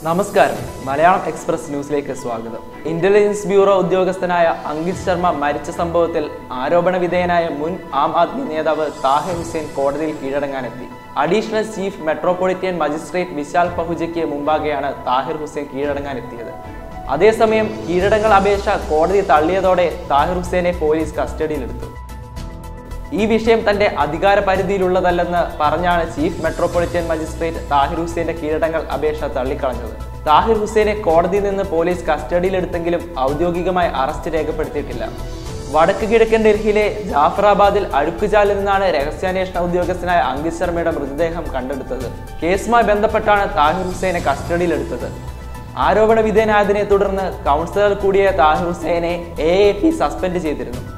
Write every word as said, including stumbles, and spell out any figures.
നമസ്കാരം. മലയാളം എക്സ്പ്രസ് ന്യൂസിലേക്ക് സ്വാഗതം. ഇന്റലിജൻസ് ബ്യൂറോ ഉദ്യോഗസ്ഥനായ അങ്കിത് ശർമ്മ മരിച്ച സംഭവത്തിൽ ആരോപണ വിധേയനായ മുൻ ആം ആദ്മി നേതാവ് താഹിർ ഹുസൈൻ കോടതിയിൽ കീഴടങ്ങാനെത്തി. Additional chief metropolitan magistrate Vishal പഹുജയ്ക്ക് മുമ്പാകെയാണ് താഹിർ ഹുസൈൻ കീഴടങ്ങാനെത്തിയത്. അതേസമയം കീഴടങ്ങൽ അപേക്ഷ കോടതി തള്ളിയതോടെ താഹിർ ഹുസൈനെ പോലീസ് കസ്റ്റഡിയിലെടുത്തു. ഈ വിഷയം തന്റെ അധികാര പരിധിയിലുള്ളതല്ലെന്ന് പറഞ്ഞാണ് ചീഫ് മെട്രോപൊളിറ്റൻ മജിസ്ട്രേറ്റ് താഹിർ ഹുസൈന്റെ കീഴടങ്ങൽ അപേക്ഷ തള്ളിക്കളഞ്ഞത്. താഹിർ ഹുസൈനെ കോടതിയിൽ നിന്ന് പോലീസ് കസ്റ്റഡിയിലെടുത്തെങ്കിലും ഔദ്യോഗികമായി അറസ്റ്റ് രേഖപ്പെടുത്തിയിട്ടില്ല. വടക്ക് കിഴക്കൻ ഡൽഹിയിലെ ജാഫറാബാദിൽ അഴുക്കുചാലിൽ നിന്നാണ് രഹസ്യാന്വേഷണ ഉദ്യോഗസ്ഥനായ അങ്കിത് ശർമ്മയുടെ മൃതദേഹം കണ്ടെടുത്തത്. കേസുമായി ബന്ധപ്പെട്ടാണ് താഹിർ ഹുസൈനെ കസ്റ്റഡിയിലെടുത്തത്. ആരോപണ വിധേയനായതിനെ തുടർന്ന് കൗൺസിലർ കൂടിയ താഹിർ ഹുസൈനെ എ എ പി സസ്പെൻഡ് ചെയ്തിരുന്നു.